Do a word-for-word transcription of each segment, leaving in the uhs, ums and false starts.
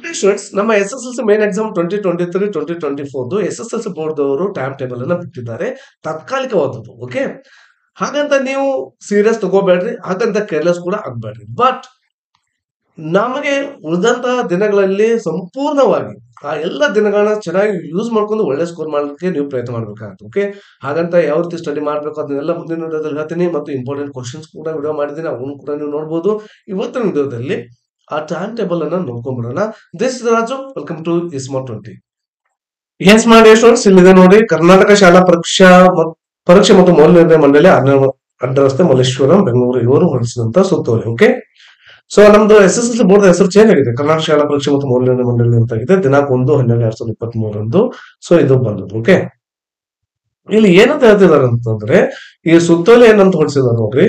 Students ನಮ್ಮ S S L C main exam twenty twenty three twenty twenty ಫೋರ್ದು S S L C board ಅವರು time table ಅನ್ನ ಬಿಟ್ಟಿದ್ದಾರೆ ತಾತ್ಕಾಲಿಕವಾದದ್ದು. Okay, ಹಾಗಂತ ನೀವು ಸೀರಿಯಸ್ ತಗೋಬೇಡ್ರಿ, ಹಾಗಂತ ಕೇರ್ಲೆಸ್ ಕೂಡ ಆಗ್ಬೇಡ್ರಿ. ಬಟ್ ನಮಗೆ ಉಳಿದಂತಹ ದಿನಗಳಲ್ಲಿ ಸಂಪೂರ್ಣವಾಗಿ ಆ ಎಲ್ಲ ದಿನಗಳನ್ನ ಚೆನ್ನಾಗಿ ಯೂಸ್ ಮಾಡ್ಕೊಂಡು ಒಳ್ಳೆ ಸ್ಕೋರ್ ಮಾಡಲಿಕ್ಕೆ ನೀವು ಪ್ರಯತ್ನ ಮಾಡ್ಬೇಕಾಗುತ್ತೆ. ಓಕೆ, ಹಾಗಂತ ಯಾವ ರೀತಿ ಸ್ಟಡಿ ಮಾಡ್ಬೇಕು ಅದನ್ನೆಲ್ಲ ಮುಂದಿನ ವಿಡಿಯೋದಲ್ಲಿ ಹೇಳ್ತೀನಿ. ಮತ್ತು ಇಂಪಾರ್ಟೆಂಟ್ ಕ್ವಶನ್ಸ್ ಕೂಡ ವಿಡಿಯೋ ಮಾಡಿದ್ದೀನಿ, ಅವನು ಕೂಡ ನೀವು ನೋಡಬಹುದು. ಇವತ್ತಿನ ವಿಡಿಯೋದಲ್ಲಿ ಆ ಟೈಮ್ ಟೇಬಲ್ ಅನ್ನ ನೋಡ್ಕೊಂಡ್ಬಿಡೋಣ. This is Raju, welcome to ಇಸ್ಮಾ ಟ್ವೆಂಟಿ. ಎಸ್ ಮಾಡಿ ಸ್ಟೂಡೆಂಟ್ಸ್, ಇಲ್ಲಿದೆ ನೋಡಿ. ಕರ್ನಾಟಕ ಶಾಲಾ ಪರೀಕ್ಷಾ ಮತ್- ಪರೀಕ್ಷೆ ಮತ್ತು ಮೌಲ್ಯನಿರ್ಣಯ ಮಂಡಳಿ ಆರನೇ ಅಡ್ಡ ರಸ್ತೆ ಮಲ್ಲೇಶ್ವರಂ ಬೆಂಗಳೂರು ಇವರು ಹೊರಡಿಸಿದಂತ ಸುತ್ತೋಲೆ. ಓಕೆ, ಸೊ ನಮ್ದು S S L C board ಹೆಸರು ಚೇಂಜ್ ಆಗಿದೆ. ಕರ್ನಾಟಕ ಶಾಲಾ ಪರೀಕ್ಷೆ ಮತ್ತು ಮೌಲ್ಯನಿರ್ಣಯ ಮಂಡಳಿ ಅಂತ ಆಗಿದೆ. ದಿನಾಂಕ ಒಂದು ಹನ್ನೆರಡು ಎರಡ್ ಸಾವಿರದ ಇಪ್ಪತ್ತ್ ಮೂರಂದು ಸೊ ಇದು ಬಂದದ್ದು. ಓಕೆ, ಇಲ್ಲಿ ಏನಂತ ಹೇಳ್ತಿದಾರೆ ಅಂತಂದ್ರೆ, ಈ ಸುತ್ತೋಲೆ ಏನಂತ ಹೊರಡಿಸಿದಾರೆ ನೋಡ್ರಿ.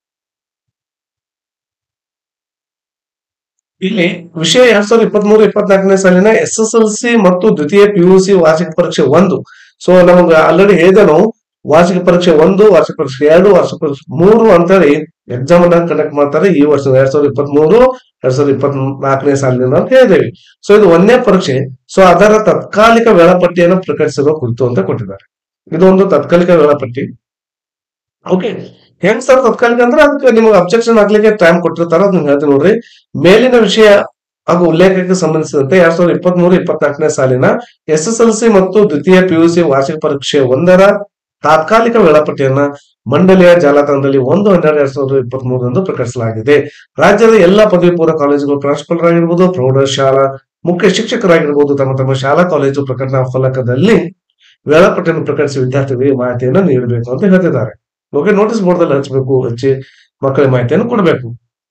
ಇಲ್ಲಿ ವಿಷಯ ಎರಡ್ ಸಾವಿರದ ಇಪ್ಪತ್ತ್ ಮೂರು ಇಪ್ಪತ್ನಾಲ್ಕನೇ ಸಾಲಿನ ಎಸ್ ಎಸ್ ಎಲ್ ಸಿ ಮತ್ತು ದ್ವಿತೀಯ ಪಿ ಯು ಸಿ ವಾರ್ಷಿಕ ಪರೀಕ್ಷೆ ಒಂದು. ಸೊ ನಮ್ಗೆ ಆಲ್ರೆಡಿ ಹೇಳಿದನು, ವಾರ್ಷಿಕ ಪರೀಕ್ಷೆ ಒಂದು, ವಾರ್ಷಿಕ ಪರೀಕ್ಷೆ ಎರಡು, ವಾರ್ಷಿಕ ಪರೀಕ್ಷೆ ಮೂರು ಅಂತೇಳಿ ಎಕ್ಸಾಮ್ ಅನ್ನ ಕಂಡಕ್ಟ್ ಮಾಡ್ತಾರೆ ಈ ವರ್ಷ ಎರಡ್ ಸಾವಿರದ ಇಪ್ಪತ್ತ್ ಮೂರು ಎರಡ್ ಸಾವಿರದ ಇಪ್ಪತ್ತ್ ನಾಲ್ಕನೇ ಸಾಲಿನ ಅಂತ ಹೇಳಿದೇವಿ. ಸೊ ಇದು ಒಂದನೇ ಪರೀಕ್ಷೆ. ಸೊ ಅದರ ತಾತ್ಕಾಲಿಕ ವೇಳಾಪಟ್ಟಿಯನ್ನು ಪ್ರಕಟಿಸಿರುವ ಕುರಿತು ಅಂತ ಕೊಟ್ಟಿದ್ದಾರೆ. ಇದು ಒಂದು ತಾತ್ಕಾಲಿಕ ವೇಳಾಪಟ್ಟಿ. ಓಕೆ, ಹೆಂಗ್ ಸರ್ ತಾತ್ಕಾಲಿಕ ಅಂದ್ರೆ ಅದಕ್ಕೆ ನಿಮ್ಗೆ ಅಬ್ಜೆಕ್ಷನ್ ಹಾಕ್ಲಿಕ್ಕೆ ಟೈಮ್ ಕೊಟ್ಟಿರ್ತಾರ, ಅದನ್ನ ಹೇಳ್ತೀನಿ ನೋಡ್ರಿ. ಮೇಲಿನ ವಿಷಯ ಹಾಗೂ ಉಲ್ಲೇಖಕ್ಕೆ ಸಂಬಂಧಿಸಿದಂತೆ ಎರಡ್ ಸಾವಿರದ ಇಪ್ಪತ್ತ್ ಮೂರು ಇಪ್ಪತ್ನಾಲ್ಕನೇ ಸಾಲಿನ ಎಸ್ ಎಸ್ ಎಲ್ ಸಿ ಮತ್ತು ದ್ವಿತೀಯ ಪಿಯುಸಿ ವಾರ್ಷಿಕ ಪರೀಕ್ಷೆ ಒಂದರ ತಾತ್ಕಾಲಿಕ ವೇಳಾಪಟ್ಟಿಯನ್ನ ಮಂಡಳಿಯ ಜಾಲತಾಣದಲ್ಲಿ ಒಂದು ಹನ್ನೆರಡು ಎರಡ್ ಸಾವಿರದ ಇಪ್ಪತ್ತ್ ಮೂರರಂದು ಪ್ರಕಟಿಸಲಾಗಿದೆ. ರಾಜ್ಯದ ಎಲ್ಲಾ ಪದವಿ ಪೂರ್ವ ಕಾಲೇಜುಗಳು ಪ್ರಾಂಶುಪಾಲರಾಗಿರ್ಬೋದು, ಪ್ರೌಢಶಾಲಾ ಮುಖ್ಯ ಶಿಕ್ಷಕರಾಗಿರ್ಬೋದು ತಮ್ಮ ತಮ್ಮ ಶಾಲಾ ಕಾಲೇಜು ಪ್ರಕಟಣಾ ಫಲಕದಲ್ಲಿ ವೇಳಾಪಟ್ಟಿಯನ್ನು ಪ್ರಕಟಿಸಿ ವಿದ್ಯಾರ್ಥಿಗಳಿಗೆ ಮಾಹಿತಿಯನ್ನು ನೀಡಬೇಕು ಅಂತ ಹೇಳ್ತಿದ್ದಾರೆ. ಓಕೆ, ನೋಟಿಸ್ ಬೋರ್ಡ್ದಲ್ಲಿ ಹಚ್ಚಬೇಕು, ಹಚ್ಚಿ ಮಕ್ಕಳಿಗೆ ಮಾಹಿತಿಯನ್ನು ಕೊಡಬೇಕು.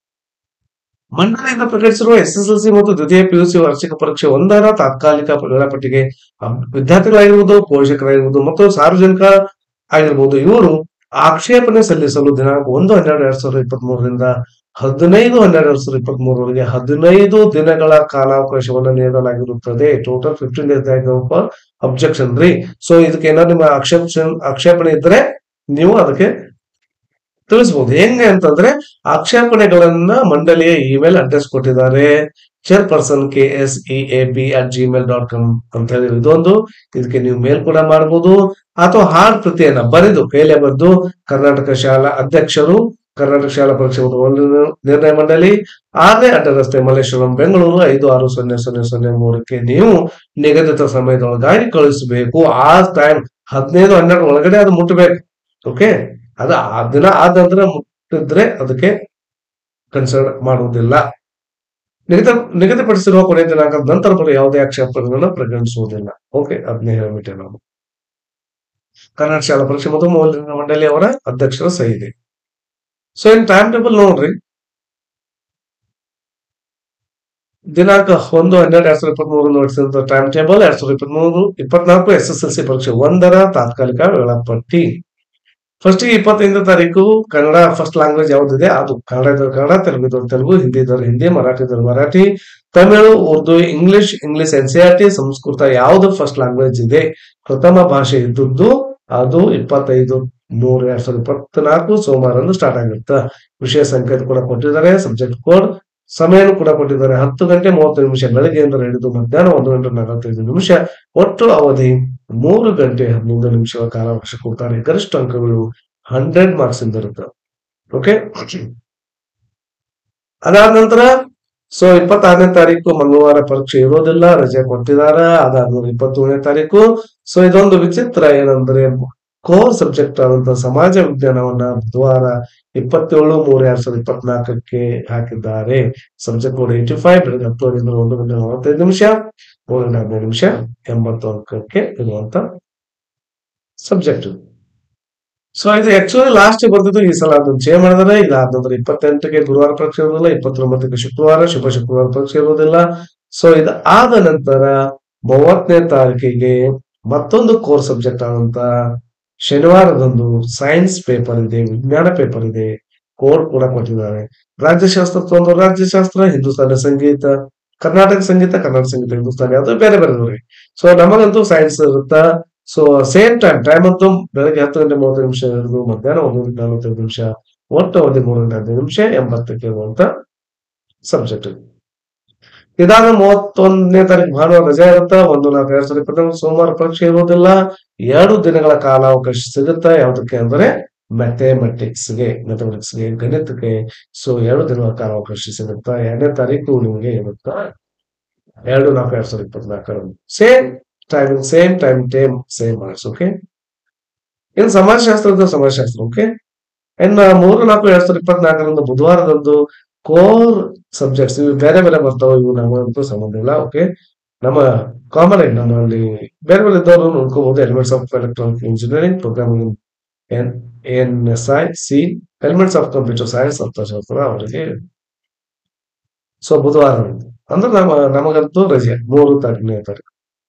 ಮಂಡಳಿಯಿಂದ ಪ್ರಕಟಿಸಿರುವ ಎಸ್ ಎಸ್ ಎಲ್ ಸಿ ಮತ್ತು ದ್ವಿತೀಯ ಪಿಯುಸಿ ವಾರ್ಷಿಕ ಪರೀಕ್ಷೆ ಒಂದರ ತಾತ್ಕಾಲಿಕ ವೇಳಾಪಟ್ಟಿಗೆ ವಿದ್ಯಾರ್ಥಿಗಳಾಗಿರ್ಬೋದು, ಪೋಷಕರಾಗಿರ್ಬೋದು ಮತ್ತು ಸಾರ್ವಜನಿಕ ಆಗಿರ್ಬೋದು ಇವರು ಆಕ್ಷೇಪಣೆ ಸಲ್ಲಿಸಲು ದಿನಾಂಕ ಒಂದು ಹನ್ನೆರಡು ಎರಡ್ ಸಾವಿರದ ಇಪ್ಪತ್ತ್ ಮೂರರಿಂದ ಹದಿನೈದು ಹನ್ನೆರಡು ಎರಡ್ ಸಾವಿರದ ಇಪ್ಪತ್ತ್ ಮೂರವರೆಗೆ ಹದಿನೈದು ದಿನಗಳ ಕಾಲಾವಕಾಶವನ್ನು ನೀಡಲಾಗಿರುತ್ತದೆ. ಟೋಟಲ್ ಫಿಫ್ಟೀನ್ ಡೇಸ್ ಅಬ್ಜೆಕ್ಷನ್ ರೀ. ಸೊ ಇದಕ್ಕೆ ಏನಾದ್ರು ನಿಮ್ಮ ಆಕ್ಷೇಪ ಆಕ್ಷೇಪಣೆ ಇದ್ರೆ ನೀವು ಅದಕ್ಕೆ ತಿಳಿಸಬಹುದು. ಹೆಂಗೆ ಅಂತಂದ್ರೆ, ಆಕ್ಷೇಪಣೆಗಳನ್ನ ಮಂಡಳಿಯ ಇಮೇಲ್ ಅಡ್ರೆಸ್ ಕೊಟ್ಟಿದ್ದಾರೆ, chairperson K S E A B at Gmail dot com ಅಂತ ಹೇಳಿ ಇದೊಂದು. ಇದಕ್ಕೆ ನೀವು ಮೇಲ್ ಕೂಡ ಮಾಡಬಹುದು, ಅಥವಾ ಹಾರ್ಡ್ ಪ್ರತಿಯನ್ನ ಬರೆದು ಕೈಲೇ ಬರೆದು ಕರ್ನಾಟಕ ಶಾಲಾ ಅಧ್ಯಕ್ಷರು, ಕರ್ನಾಟಕ ಶಾಲಾ ಪರೀಕ್ಷೆ ಮತ್ತು ಮೌಲ್ಯ ನಿರ್ಣಯ ಮಂಡಳಿ, ಆರನೇ ಅಡ್ಡ ರಸ್ತೆ ಮಲ್ಲೇಶ್ವರಂ ಬೆಂಗಳೂರು ಐದು ಆರು ಸೊನ್ನೆ ಸೊನ್ನೆ ಸೊನ್ನೆ ಮೂರಕ್ಕೆ ನೀವು ನಿಗದಿತ ಸಮಯದೊಳಗಾಗಿ ಕಳಿಸಬೇಕು. ಆ ಟೈಮ್ ಹದಿನೈದು ಹನ್ನೆರಡು ಒಳಗಡೆ ಅದು ಮುಟ್ಟಬೇಕು. ಓಕೆ, ಅದ ಆ ದಿನ ಆದ ನಂತರ ಮುಟ್ಟಿದ್ರೆ ಅದಕ್ಕೆ ಕನ್ಸಿಡರ್ ಮಾಡುವುದಿಲ್ಲ. ನಿಗದಿ ನಿಗದಿಪಡಿಸಿರುವ ಕೊನೆಯ ದಿನಾಂಕದ ನಂತರ ಬರುವ ಯಾವುದೇ ಆಕ್ಷೇಪಣೆಗಳನ್ನು ಪರಿಗಣಿಸುವುದಿಲ್ಲ. ಓಕೆ, ಅದನ್ನೇ ಹೇಳ್ಬಿಟ್ಟೆ ನಾವು. ಕರ್ನಾಟಕ ಶಾಲಾ ಪರೀಕ್ಷೆ ಮತ್ತು ಮೌಲ್ಯ ಮಂಡಳಿ ಅವರ ಅಧ್ಯಕ್ಷರ ಸಹಿ ಇದೆ. ಸೊ ಇನ್ ಟೈಮ್ ಟೇಬಲ್ ನೋಡ್ರಿ, ದಿನಾಂಕ ಒಂದು ಹನ್ನೆರಡು ಎರಡ್ ಸಾವಿರದ ಇಪ್ಪತ್ತ್ ಮೂರು ನೋಡಿಸಿದ ಟೈಮ್ ಟೇಬಲ್ ಎರಡ್ ಸಾವಿರದ ಇಪ್ಪತ್ತ್ ಮೂರು ಇಪ್ಪತ್ನಾಲ್ಕು ಎಸ್ ಎಸ್ ಎಲ್ ಸಿ ಪರೀಕ್ಷೆ ಒಂದರ ತಾತ್ಕಾಲಿಕ ವೇಳಾಪಟ್ಟಿ. ಫಸ್ಟ್ ಇಪ್ಪತ್ತೈದನೇ ತಾರೀಕು ಕನ್ನಡ ಫಸ್ಟ್ ಲ್ಯಾಂಗ್ವೇಜ್ ಯಾವ್ದಿದೆ ಅದು ಕನ್ನಡ ಇದ್ದವ್ರು ಕನ್ನಡ, ತೆಲುಗು ಇದ್ದವ್ರು ತೆಲುಗು, ಹಿಂದಿ ಇದ್ದವ್ರು ಹಿಂದಿ, ಮರಾಠಿ ಇದ್ದವ್ರು Marathi, Tamil, Urdu, English English N C R T, Sanskrit ಯಾವ್ದು ಫಸ್ಟ್ ಲ್ಯಾಂಗ್ವೇಜ್ ಇದೆ ಪ್ರಥಮ ಭಾಷೆ ಇದ್ದದ್ದು ಅದು ಇಪ್ಪತ್ತೈದು ಮೂರು ಎರಡ್ ಸಾವಿರದ ಇಪ್ಪತ್ನಾಲ್ಕು ಸೋಮವಾರ ಸ್ಟಾರ್ಟ್ ಆಗಿರುತ್ತೆ. ವಿಷಯ ಸಂಕೇತ ಕೂಡ ಕೊಟ್ಟಿದ್ದಾರೆ, ಸಬ್ಜೆಕ್ಟ್ ಕೋಡ್ ಸಮಯನೂ ಕೂಡ ಕೊಟ್ಟಿದ್ದಾರೆ. ಹತ್ತು ಗಂಟೆ ಮೂವತ್ತು ನಿಮಿಷ ಬೆಳಗ್ಗೆಯಿಂದ ಹಿಡಿದು ಮಧ್ಯಾಹ್ನ ಒಂದು ಗಂಟೆ ನಲವತ್ತೈದು ನಿಮಿಷ, ಒಟ್ಟು ಅವಧಿ ಮೂರು ಗಂಟೆ ಹದಿನೈದು ನಿಮಿಷಗಳ ಕಾಲಾವಕಾಶ ಕೊಡ್ತಾರೆ. ಗರಿಷ್ಠ ಅಂಕಗಳು ಹಂಡ್ರೆಡ್ ಮಾರ್ಕ್ಸ್ ಇಂದ ಇರುತ್ತೆ. ಓಕೆ, ಅದಾದ ನಂತರ ಸೊ ಇಪ್ಪತ್ತಾರನೇ ತಾರೀಕು ಮಂಗಳವಾರ ಪರೀಕ್ಷೆ ಇರೋದಿಲ್ಲ, ರಜೆ ಕೊಟ್ಟಿದಾರ. ಅದಾದ್ಮೇಲೆ ಇಪ್ಪತ್ತೇಳನೇ ತಾರೀಕು ಸೊ ಇದೊಂದು ವಿಚಿತ್ರ ಏನಂದ್ರೆ, ಕೋರ್ ಸಬ್ಜೆಕ್ಟ್ ಆದಂತ ಸಮಾಜ ವಿಜ್ಞಾನವನ್ನ ಬುಧವಾರ ಇಪ್ಪತ್ತೇಳು ಮೂರು ಎರಡ್ ಸಾವಿರದ ಇಪ್ಪತ್ನಾಲ್ಕಕ್ಕೆ ಹಾಕಿದ್ದಾರೆ. ಸಬ್ಜೆಕ್ಟ್ ಕೋಡ್ ಏಟಿ ಫೈವ್ ಬೆಳಗ್ಗೆ ಹತ್ತುವರೆಯಿಂದ ಒಂದು ಗಂಟೆ ನಲವತ್ತೈದು ನಿಮಿಷ, ಮೂರು ಗಂಟೆ ಹದಿನೈದು ನಿಮಿಷ, ಎಂಬತ್ತು ಅಂಕಕ್ಕೆ ಇರುವಂತ ಸಬ್ಜೆಕ್ಟ್. ಸೊ ಇದು ಆಕ್ಚುಲಿ ಲಾಸ್ಟ್ ಬರ್ತಿದ್ದು, ಈ ಸಲ ಅದನ್ನ ಚೇಂಜ್ ಮಾಡಿದ್ರೆ. ಇದಾದ ನಂತರ ಇಪ್ಪತ್ತೆಂಟಕ್ಕೆ ಗುರುವಾರ ಪರೀಕ್ಷೆ ಇರೋದಿಲ್ಲ, ಇಪ್ಪತ್ತೊಂಬತ್ತಕ್ಕೆ ಶುಕ್ರವಾರ ಶುಭ ಶುಕ್ರವಾರ ಪರೀಕ್ಷೆ ಇರೋದಿಲ್ಲ. ಸೊ ಇದು ಆದ ನಂತರ ಮೂವತ್ತನೇ ತಾರೀಕಿಗೆ ಮತ್ತೊಂದು ಕೋರ್ ಸಬ್ಜೆಕ್ಟ್ ಆದಂತ ಶನಿವಾರದಂದು ಸೈನ್ಸ್ ಪೇಪರ್ ಇದೆ, ವಿಜ್ಞಾನ ಪೇಪರ್ ಇದೆ, ಕೋಡ್ ಕೂಡ ಕೊಟ್ಟಿದ್ದಾರೆ. ರಾಜ್ಯಶಾಸ್ತ್ರ ಒಂದು ರಾಜ್ಯಶಾಸ್ತ್ರ, ಹಿಂದೂಸ್ತಾನಿ ಸಂಗೀತ, ಕರ್ನಾಟಕ ಸಂಗೀತ, ಕರ್ನಾಟಕ ಸಂಗೀತ, ಹಿಂದೂಸ್ತಾನಿ ಅದು ಬೇರೆ ಬೇರೆ ನೋಡಿ. ಸೊ ನಮಗಂತೂ ಸೈನ್ಸ್ ಇರುತ್ತಾ. ಸೊ ಸೇಮ್ ಟೈಮ್ ಟೈಮ್ ಅಂತೂ ಬೆಳಗ್ಗೆ ಹತ್ತು ಗಂಟೆ ಮೂವತ್ತು ನಿಮಿಷ ಇರೋದು, ಮಧ್ಯಾಹ್ನ ಒಂದು ಗಂಟೆ ನಲವತ್ತೈದು ನಿಮಿಷ, ಒಟ್ಟು ಅವಧಿ ಮೂರು ಗಂಟೆ ಹದಿನೈದು ನಿಮಿಷ, ಎಂಬತ್ತಕ್ಕೆ ಇರುವಂತ ಸಬ್ಜೆಕ್ಟ್. ಇದಾದ ಮೂವತ್ತೊಂದನೇ ತಾರೀಕು ಭಾನುವಾರ ರಜೆ ಇರುತ್ತಾ. ಒಂದು ನಾಲ್ಕು ಎರಡ್ ಸಾವಿರದ ಇಪ್ಪತ್ತೊಂದು ಸೋಮವಾರ ಪರೀಕ್ಷೆ ಇರುವುದಿಲ್ಲ. ಎರಡು ದಿನಗಳ ಕಾಲಾವಕಾಶ ಸಿಗುತ್ತಾ ಯಾವುದಕ್ಕೆ ಅಂದ್ರೆ ಮ್ಯಾಥಮೆಟಿಕ್ಸ್ಗೆ ಮ್ಯಾಥಮೆಟಿಕ್ಸ್ಗೆ ಗಣಿತಕ್ಕೆ. ಸೊ ಎರಡು ದಿನಗಳ ಕಾಲಾವಕಾಶ ಸಿಗುತ್ತಾ. ಎರಡನೇ ತಾರೀಕು ನಿಮಗೆ ಇರುತ್ತಾ ಎರಡು ನಾಲ್ಕು ಎರಡ್ ಸಾವಿರದ ಇಪ್ಪತ್ನಾಲ್ಕರಂದು same timing same time time same marks. Okay, ಇನ್ನು ಸಮಾಜಶಾಸ್ತ್ರದ ಸಮಾಜಶಾಸ್ತ್ರ. ಓಕೆ, ಇನ್ನು ಮೂರು ನಾಲ್ಕು ಎರಡ್ ಸಾವಿರದ ಇಪ್ಪತ್ನಾಲ್ಕರಂದು ಬುಧವಾರದಂದು ಕೋರ್ ಸಬ್ಜೆಕ್ಟ್ಸ್ ಇವು ಬೇರೆ ಬೇರೆ ಬರ್ತಾವೆ. ಇವು ನಮಗಂತೂ ಸಂಬಂಧ ಇಲ್ಲ. ಓಕೆ, ನಮ್ಮ ಕಾಮನ್ ಆಗಿ ನಮ್ಮಲ್ಲಿ ಬೇರೆ ಬೇರೆ ಇದ್ದವರು ನೋಡ್ಕೋಬಹುದು. Elements of electronic engineering, programming, N N S I C, elements of computer science ಅರ್ಥಶಾಸ್ತ್ರ ಅವರಿಗೆ. ಸೊ ಬುಧವಾರ ಅಂದ್ರೆ ನಮ್ಮ ನಮಗಂತೂ ರಜೆ ಮೂರು ತಾರೀಕನೇ ತಾರೀಕು.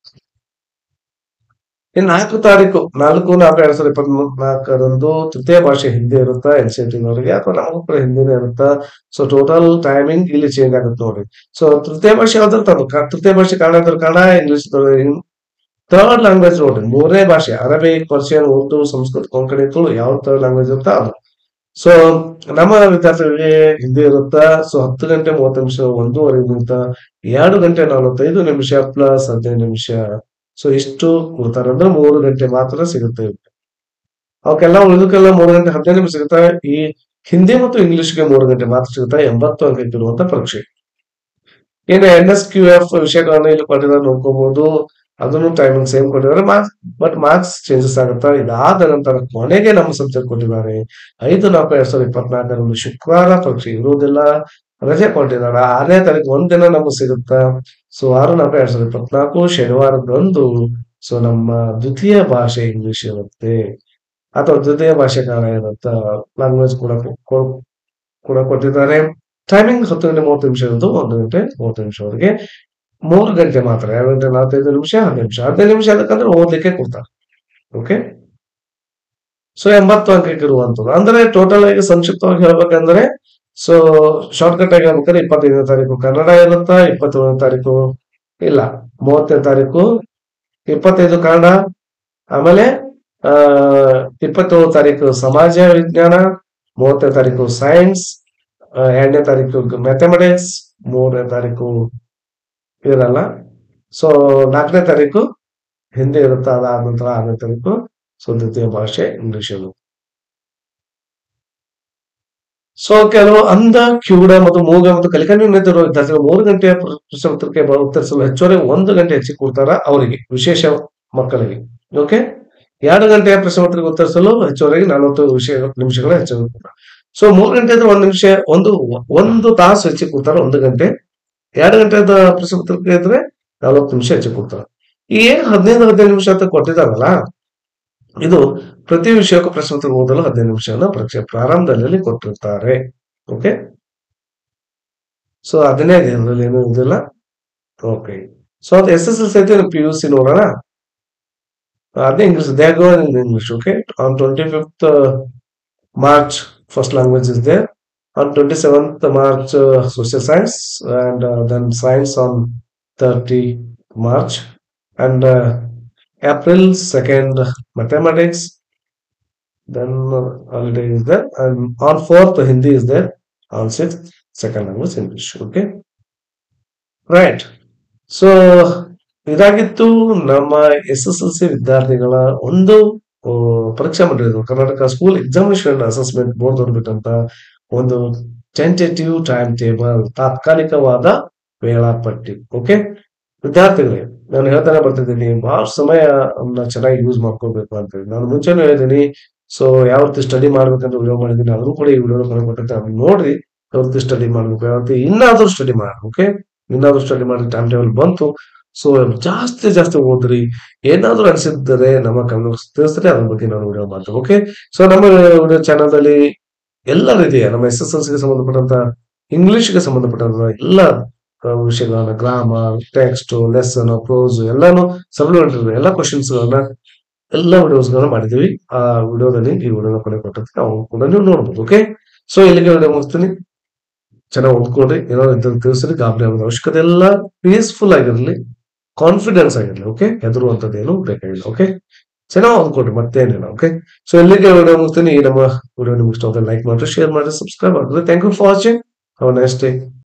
ಇನ್ನು ನಾಲ್ಕು ತಾರೀಕು ನಾಲ್ಕು ನಾಲ್ಕು ಎರಡ್ ಸಾವಿರದ ಇಪ್ಪತ್ನಾಲ್ಕರಂದು ತೃತೀಯ ಭಾಷೆ ಹಿಂದಿ ಇರುತ್ತಾ ಎನ್ ಸಿ ಟಿ ಅವರಿಗೆ, ಅಥವಾ ನಮಗೂ ಕೂಡ ಹಿಂದಿನೇ ಇರುತ್ತಾ. ಸೊ ಟೋಟಲ್ ಟೈಮಿಂಗ್ ಇಲ್ಲಿ ಚೇಂಜ್ ಆಗುತ್ತೆ ನೋಡಿ. ಸೊ ತೃತೀಯ ಭಾಷೆ ಯಾವ್ದು ತೃತೀಯ ಭಾಷೆ ಕನ್ನಡ ಇದ್ರೆ ಕನ್ನಡ, ಇಂಗ್ಲಿಷ್ ಥರ್ಡ್ ಲ್ಯಾಂಗ್ವೇಜ್ ನೋಡ್ರಿ. ಮೂರನೇ ಭಾಷೆ ಅರಬಿಕ್, ಪರ್ಷಿಯನ್, ಉರ್ದು, ಸಂಸ್ಕೃತ, ಕೊಂಕಣಿ, ತುಳು ಯಾವ ಥರ್ಡ್ ಲ್ಯಾಂಗ್ವೇಜ್ ಇರುತ್ತಾ ಅದು. ಸೊ ನಮ್ಮ ವಿದ್ಯಾರ್ಥಿಗಳಿಗೆ ಹಿಂದಿ ಇರುತ್ತಾ. ಸೊ ಹತ್ತು ಗಂಟೆ ಮೂವತ್ತು ನಿಮಿಷ ಒಂದೂವರೆ ನಿಮಿಷ ಎರಡು ಗಂಟೆ ನಲವತ್ತೈದು ನಿಮಿಷ ಪ್ಲಸ್ ಹದಿನೈದು ನಿಮಿಷ. ಸೊ ಇಷ್ಟು ಕೊಡ್ತಾರೆ ಅಂದ್ರೆ ಮೂರು ಗಂಟೆ ಮಾತ್ರ ಸಿಗುತ್ತೆ. ಅವಕ್ಕೆಲ್ಲ ಉಳಿದಕ್ಕೆಲ್ಲ ಮೂರು ಗಂಟೆ ಹದಿನೈದು ನಿಮಿಷ ಸಿಗುತ್ತೆ. ಈ ಹಿಂದಿ ಮತ್ತು ಇಂಗ್ಲಿಷ್ಗೆ ಮೂರು ಗಂಟೆ ಮಾತ್ರ ಸಿಗುತ್ತೆ. ಎಂಬತ್ತು ಅಂಕ ಇರುವಂತ ಪರೀಕ್ಷೆ. ಇನ್ನು ಎನ್ ಎಸ್ ಕ್ಯೂ ಎಫ್ ವಿಷಯಗಳನ್ನ ಇಲ್ಲಿ ಕೊಟ್ಟಿದ್ದಾರೆ ನೋಡ್ಕೋಬಹುದು. ಅದನ್ನು ಟೈಮಿಂಗ್ ಸೇಮ್ ಕೊಟ್ಟಿದ್ದಾರೆ, ಮಾರ್ಕ್ಸ್ ಬಟ್ ಮಾರ್ಕ್ಸ್ ಚೇಂಜಸ್ ಆಗುತ್ತಾ. ಇದಾದ ನಂತರ ಕೊನೆಗೆ ನಮ್ಮ ಸಬ್ಜೆಕ್ಟ್ ಕೊಟ್ಟಿದ್ದಾರೆ. ಐದು ನಾಲ್ಕು ಎರಡ್ ಸಾವಿರದ ಇಪ್ಪತ್ನಾಲ್ಕರಂದು ಶುಕ್ರವಾರ ಪರೀಕ್ಷೆ ಇರುವುದಿಲ್ಲ, ರಜೆ ಕೊಟ್ಟಿದ್ದಾರೆ. ಆರನೇ ತಾರೀಕು ಒಂದಿನ ನಮಗೆ ಸಿಗುತ್ತಾ. ಸೊ ಆರು ನಾಲ್ಕು ಎರಡ್ ಸಾವಿರದ ಇಪ್ಪತ್ನಾಲ್ಕು ಶನಿವಾರದಂದು ಸೊ ನಮ್ಮ ದ್ವಿತೀಯ ಭಾಷೆ ಇಂಗ್ಲಿಷ್ ಇರುತ್ತೆ, ಅಥವಾ ದ್ವಿತೀಯ ಭಾಷೆ ಕನ್ನಡ ಇರುತ್ತೆ. ಲ್ಯಾಂಗ್ವೇಜ್ ಕೂಡ ಕೂಡ ಕೊಟ್ಟಿದ್ದಾರೆ. ಟೈಮಿಂಗ್ ಹತ್ತು ಗಂಟೆ ಮೂವತ್ತು ನಿಮಿಷ ಇರೋದು, ಒಂದು ಗಂಟೆ ಮೂವತ್ತು ನಿಮಿಷವರೆಗೆ ಮೂರು ಗಂಟೆ ಮಾತ್ರ. ಎರಡು ಗಂಟೆ ನಲವತ್ತೈದು ನಿಮಿಷ ಹದಿನೈದು ನಿಮಿಷ ಹದಿನೈದು ನಿಮಿಷ ಅದಕ್ಕಂದ್ರೆ ಓದ್ಲಿಕ್ಕೆ ಕೊಡ್ತಾರೆ. ಓಕೆ, ಸೊ ಎಂಬತ್ತು ಅಂಕಕ್ಕೆ ಇರುವಂತದ್ದು. ಅಂದ್ರೆ ಟೋಟಲ್ ಆಗಿ ಸಂಕ್ಷಿಪ್ತವಾಗಿ ಹೇಳ್ಬೇಕಂದ್ರೆ, ಸೊ ಶಾರ್ಟ್ ಕಟ್ ಆಗಿ ಹೇಳ್ಬೇಕಾದ್ರೆ ಇಪ್ಪತ್ತೈದನೇ ತಾರೀಕು ಕನ್ನಡ ಇರುತ್ತಾ, ಇಪ್ಪತ್ತೇಳನೇ ತಾರೀಕು ಇಲ್ಲ ಮೂವತ್ತನೇ ತಾರೀಕು ಇಪ್ಪತ್ತೈದು ಕನ್ನಡ, ಆಮೇಲೆ ಆ ಇಪ್ಪತ್ತೇಳು ತಾರೀಕು ಸಮಾಜ ವಿಜ್ಞಾನ, ಮೂವತ್ತನೇ ತಾರೀಕು ಸೈನ್ಸ್, ಎರಡನೇ ತಾರೀಕು ಮ್ಯಾಥಮೆಟಿಕ್ಸ್, ಮೂರನೇ ತಾರೀಕು ಇರಲ್ಲ. ಸೊ ನಾಲ್ಕನೇ ತಾರೀಕು ಹಿಂದಿ ಇರುತ್ತೆ. ಅದಾದ ನಂತರ ಆರನೇ ತಾರೀಕು ಸೊ ದ್ವಿತೀಯ ಭಾಷೆ ಇಂಗ್ಲಿಷ್ ಇರುತ್ತೆ. ಸೊ ಕೆಲವು ಅಂಧ, ಕಿವುಡ ಮತ್ತು ಮೂಗ ಮತ್ತು ಕಲಿಕಾ ನ್ಯೂನತೆ ಇರುವ ವಿದ್ಯಾರ್ಥಿಗಳು ಮೂರು ಗಂಟೆಯ ಪ್ರಶ್ನೆ ಪತ್ರಿಕೆ ಉತ್ತರಿಸಲು ಹೆಚ್ಚುವರಿ ಒಂದು ಗಂಟೆ ಹೆಚ್ಚಿಗೆ ಕೊಡ್ತಾರ ಅವರಿಗೆ, ವಿಶೇಷ ಮಕ್ಕಳಿಗೆ. ಓಕೆ, ಎರಡು ಗಂಟೆಯ ಪ್ರಶ್ನೆ ಪತ್ರಿಕೆ ಉತ್ತರಿಸಲು ಹೆಚ್ಚುವರೆಗೆ ನಲವತ್ತು ವಿಷಯ ನಿಮಿಷಗಳ ಹೆಚ್ಚಿಗೆ ಕೊಡ್ತಾರೆ. ಸೊ ಮೂರು ಗಂಟೆ ಅಂದ್ರೆ ಒಂದು ನಿಮಿಷ ಒಂದು ಒಂದು ತಾಸು ಹೆಚ್ಚಿಗೆ ಕೊಡ್ತಾರೆ ಒಂದು ಗಂಟೆ. ಎರಡು ಗಂಟೆದ ಪ್ರಶ್ನೆ ಪತ್ರಿಕೆ ಇದ್ರೆ ನಲವತ್ತು ನಿಮಿಷ ಹೆಚ್ಚಿಗೆ ಕೊಡ್ತಾರೆ. ಈ ಏನ್ ಹದಿನೈದು ಹದಿನೈದು ನಿಮಿಷ ಅಂತ ಕೊಟ್ಟಿದಾರಲ್ಲ, ಇದು ಪ್ರತಿ ವಿಷಯಕ್ಕೂ ಪ್ರಶ್ನೆ ಪತ್ರಿಕೆ ಓದಲು ಹದಿನೈದು ನಿಮಿಷನ ಪರೀಕ್ಷೆ ಪ್ರಾರಂಭದಲ್ಲಿ ಕೊಟ್ಟಿರ್ತಾರೆ. ಓಕೆ, ಸೊ ಹದಿನೈದು ದಿನದಲ್ಲಿ ಏನೂ ಇದಿಲ್ಲ. ಓಕೆ, ಸೊ ಅದು ಎಸ್ ಎಸ್ ಎಲ್ ಸಿ ಐತೆ, ಪಿ ಯು ಸಿ ನೋಡೋಣ. ಅದೇ English, they go in English. Okay, on twenty fifth March first language is there. On twenty-seventh March, uh, social science, and uh, then science on thirtieth March, and uh, April second mathematics. Then uh, holiday is there, and on fourth Hindi is there. On sixth second language English. Okay, right. So ಇದಾಗಿತ್ತು ನಮ್ಮ S S L C ವಿದ್ಯಾರ್ಥಿಗಳ ಒಂದು ಪರೀಕ್ಷಾ ಮಂಡಳಿ Karnataka school examination assessment board ಹೊರಬಿಟ್ಟಂತ ಒಂದು tentative time table, ತಾತ್ಕಾಲಿಕವಾದ ವೇಳಾಪಟ್ಟಿ. Okay ವಿದ್ಯಾರ್ಥಿಗಳೇ, ನಾನು ಹೇಳ್ತಾನೆ ಬರ್ತಿದ್ದೀನಿ, ಬಹಳ ಸಮಯ ಚೆನ್ನಾಗಿ ಯೂಸ್ ಮಾಡ್ಕೋಬೇಕು ಅಂತ ಹೇಳಿ ನಾನು ಮುಂಚೆನೂ ಹೇಳಿದ್ದೀನಿ. ಸೊ ಯಾವ ರೀತಿ ಸ್ಟಡಿ ಮಾಡ್ಬೇಕಂತ ವಿಡಿಯೋ ಮಾಡಿದ್ದೀನಿ, ಅದನ್ನು ಕೂಡ ಈ ವಿಡಿಯೋ ಕೊಟ್ಟಿರ್ತೀನಿ, ಅದನ್ನ ನೋಡ್ರಿ. ಯಾವ ರೀತಿ ಸ್ಟಡಿ ಮಾಡ್ಬೇಕು, ಯಾವ ರೀತಿ ಇನ್ನಾದ್ರೂ ಸ್ಟಡಿ ಮಾಡಿ. ಓಕೆ, ಇನ್ನಾದ್ರೂ ಸ್ಟಡಿ ಮಾಡಿ ಟೈಮ್ ಟೇಬಲ್ ಬಂತು. ಸೊ ಜಾಸ್ತಿ ಜಾಸ್ತಿ ಓದ್ರಿ. ಏನಾದ್ರೂ ಅನ್ಸಿದ್ರೆ ನಮ್ಮ ಕನ್ನಡ ತಿಳಿಸ್ತಾರೆ, ಅದ್ರ ಬಗ್ಗೆ ನಾನು ವಿಡಿಯೋ ಮಾಡ್ತೇವೆ. ಓಕೆ, ಸೊ ನಮ್ಮ ವಿಡಿಯೋ ಚಾನಲ್ ಅಲ್ಲಿ ಎಲ್ಲ ರೀತಿಯ ನಮ್ಮ ಎಸ್ ಎಸ್ ಎಲ್ ಸಿಗೆ ಸಂಬಂಧಪಟ್ಟಂತ ಇಂಗ್ಲಿಷ್ಗೆ ಸಂಬಂಧಪಟ್ಟಂತ ಎಲ್ಲ ವಿಷಯಗಳನ್ನ, ಗ್ರಾಮರ್, ಟೆಕ್ಸ್ಟ್, ಲೆಸನ್, ಪ್ರೋಸ್ ಎಲ್ಲಾನು ಸಪ್ಲಿಮೆಂಟರಿ ಎಲ್ಲ ಕ್ವಶನ್ಸ್ ಗಳನ್ನ ಎಲ್ಲ ವಿಡಿಯೋಸ್ ಗಳನ್ನ ಮಾಡಿದೀವಿ. ಆ ವಿಡಿಯೋದಲ್ಲಿ ಈ ವಿಡಿಯೋನ ಕೊನೆ ಕೊಟ್ಟಿರ್ತೀನಿ, ಅವು ಕೂಡ ನೀವು ನೋಡ್ಬೋದು. ಓಕೆ, ಸೊ ಇಲ್ಲಿಗೆ ವಿಡಿಯೋ ಮುಗಿಸ್ತೀನಿ. ಚೆನ್ನಾಗಿ ಓದ್ಕೊಡ್ರಿ, ಏನಾದ್ರು ಇದ್ರಲ್ಲಿ ತಿಳಿಸ್ರಿ. ಗಾಬರಿ ಆಗೋದು ಅವಶ್ಯಕತೆ ಎಲ್ಲ, ಪೀಸ್ಫುಲ್ ಆಗಿರ್ಲಿ, ಕಾನ್ಫಿಡೆನ್ಸ್ ಆಗಿರ್ಲಿ. ಓಕೆ, ಹೆದರುವಂತದ್ದೇನು ಬೇಕಾಗಿಲ್ಲ. ಓಕೆ, ಚೆನ್ನಾಗಿ ಓದ್ಕೊಡ್ರಿ, ಮತ್ತೇನಿಲ್ಲ. ಓಕೆ, ಸೊ ಇಲ್ಲಿಗೆ ವಿಡಿಯೋ ಮುಗಿಸ್ತೀನಿ. ಈ ನಮ್ಮ ವಿಡಿಯೋ ನಿಮ್ಗೆ ಇಷ್ಟ ಲೈಕ್ ಮಾಡ್ರಿ, ಶೇರ್ ಮಾಡ್ರಿ, ಸಬ್ಸ್ಕ್ರೈಬ್ ಮಾಡ್ರಿ. Thank you for watching. Have a nice day.